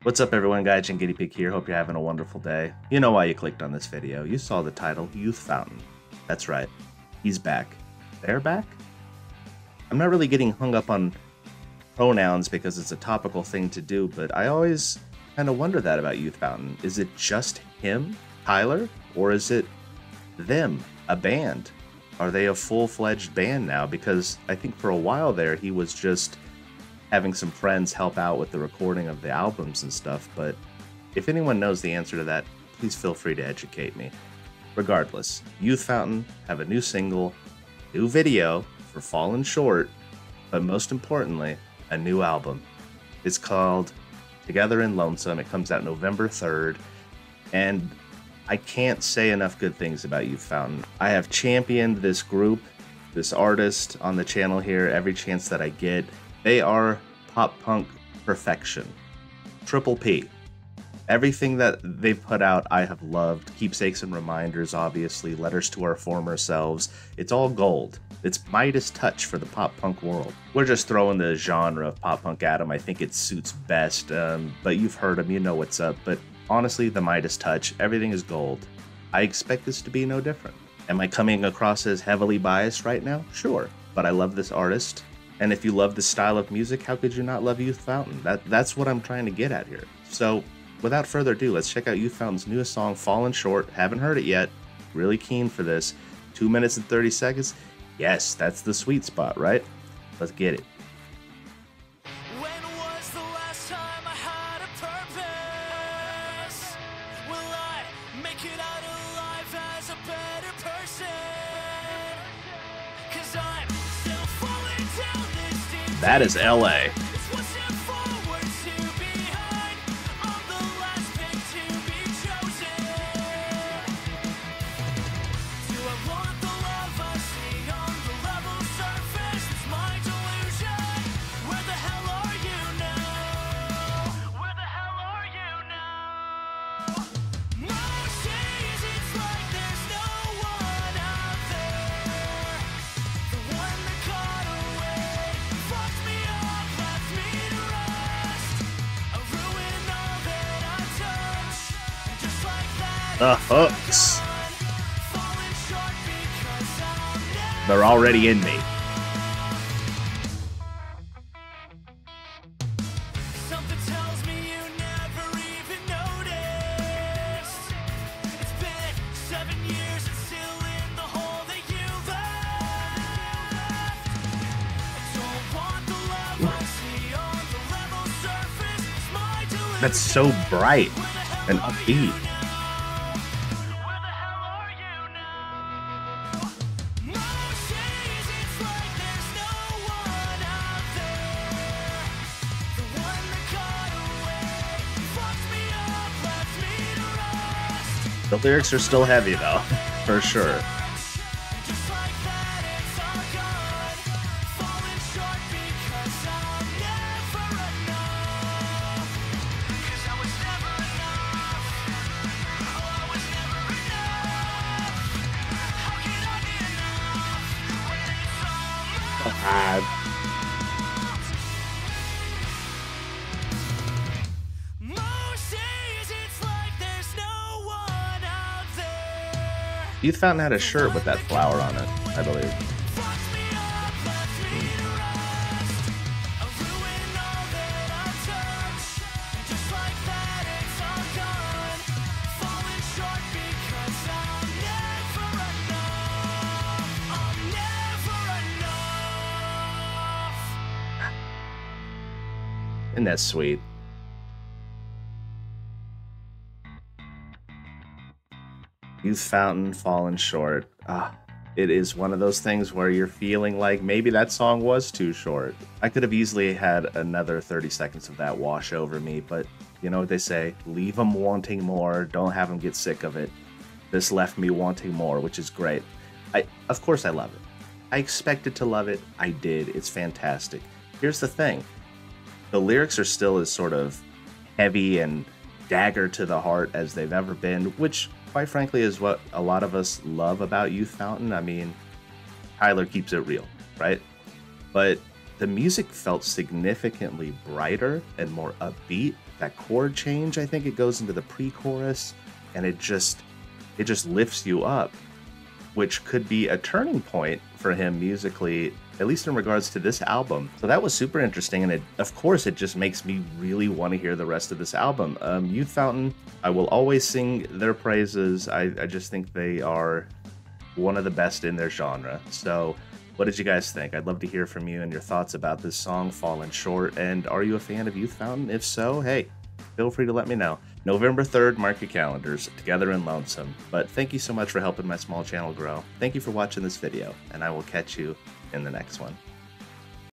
What's up everyone, Guy Guinea Pig here, hope you're having a wonderful day. You know why you clicked on this video, you saw the title, Youth Fountain. That's right, he's back. They're back? I'm not really getting hung up on pronouns because it's a topical thing to do, but I always kind of wonder that about Youth Fountain. Is it just him, Tyler, or is it them, a band? Are they a full-fledged band now? Because I think for a while there he was just having some friends help out with the recording of the albums and stuff, but if anyone knows the answer to that, please feel free to educate me. Regardless, Youth Fountain have a new single, new video for Fallen Short, but most importantly, a new album. It's called Togetherinlonesome. It comes out November 3rd, and I can't say enough good things about Youth Fountain. I have championed this group, this artist on the channel here every chance that I get. They are pop punk perfection. Triple P. Everything that they've put out, I have loved. Keepsakes and reminders, obviously. Letters to our former selves. It's all gold. It's Midas touch for the pop punk world. We're just throwing the genre of pop punk at them. I think it suits best. But you've heard them, you know what's up. But honestly, the Midas touch, everything is gold. I expect this to be no different. Am I coming across as heavily biased right now? Sure. But I love this artist. And if you love this style of music, how could you not love Youth Fountain? That's what I'm trying to get at here. So, without further ado, let's check out Youth Fountain's newest song, Fallen Short. Haven't heard it yet. Really keen for this. 2 minutes and 30 seconds. Yes, that's the sweet spot, right? Let's get it. When was the last time I had a purpose? Will I make it out alive as a better person? 'Cause I'm still falling down this deep. That is LA. It's one step forward, two behind. I'm the last pick to be chosen. Do I want the love I see on the level surface? It's my delusion. Where the hell are you now? Where the hell are you now? Most days it's like there's no one out there. The one that got away fucked me up, left me to rest. I ruin all that I touch, and just like that, The hooks. falling short because I'll never. They're already in me. Something tells me you never even noticed. It's been 7 years and still in the hole that you left. I don't want the love I see on the level surface. It's my delusion. That's so bright Where the hell and are upbeat. you now? Where the hell are you now? Most days it's like there's no one out there. The one that got away fucked me up, left me to rest. The lyrics are still heavy though, for sure. Just like that, it's all gone. Falling short because I'm never enough. 'Cause I was never enough. Oh, I was never enough. How can I be enough when it's all mine? Most days it's like there's no one out there. Youth Fountain had a shirt with that flower on it, I believe. Fucked me up, left me to rest. I ruin all that I touch, and just like that, it's all gone. Falling short because I'm never enough. I'm never enough. Isn't that sweet? Youth Fountain, Fallen Short. It is one of those things where you're feeling like maybe that song was too short. I could have easily had another 30 seconds of that wash over me, but you know what they say, leave them wanting more, don't have them get sick of it. This left me wanting more, which is great. Of course I love it. I expected to love it, I did, it's fantastic. Here's the thing, the lyrics are still as sort of heavy and dagger to the heart as they've ever been, which quite frankly is what a lot of us love about Youth Fountain. I mean, Tyler keeps it real, right? But the music felt significantly brighter and more upbeat. That chord change, I think it goes into the pre-chorus, and it just lifts you up, which could be a turning point for him musically, at least in regards to this album. So that was super interesting, and of course it just makes me really want to hear the rest of this album. Youth Fountain, I will always sing their praises. I just think they are one of the best in their genre. So what did you guys think? I'd love to hear from you and your thoughts about this song, Fallen Short, and are you a fan of Youth Fountain? If so, hey, feel free to let me know. November 3rd, mark your calendars, Together and Lonesome. But thank you so much for helping my small channel grow. Thank you for watching this video, and I will catch you in the next one.